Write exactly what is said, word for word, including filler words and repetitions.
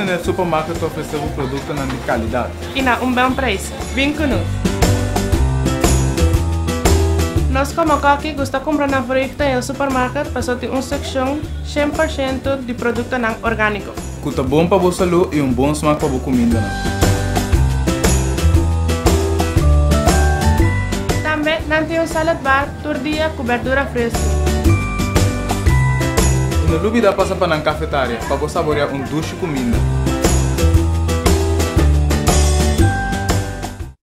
no supermercado oferecemos produtos de qualidade. E na um bom preço. Vem conosco. Nós como aqui gusta comprar na produto no supermercado para ter uma seção cem por cento de produto não orgânico. Que é bom para a saúde e um bom smack para a comida. Também não tem um salad bar, tortilha, cobertura fresca. Não duvida passar para a cafeteria para saborear um doce comida.